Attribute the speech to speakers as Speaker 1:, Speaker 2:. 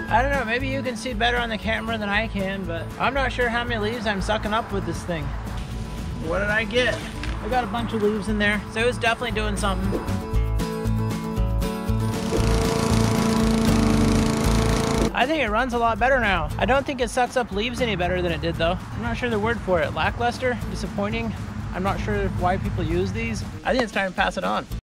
Speaker 1: I don't know, maybe you can see better on the camera than I can, but I'm not sure how many leaves I'm sucking up with this thing. What did I get? I got a bunch of leaves in there, so it was definitely doing something. I think it runs a lot better now. I don't think it sucks up leaves any better than it did though. I'm not sure the word for it. Lackluster? Disappointing? I'm not sure why people use these. I think it's time to pass it on.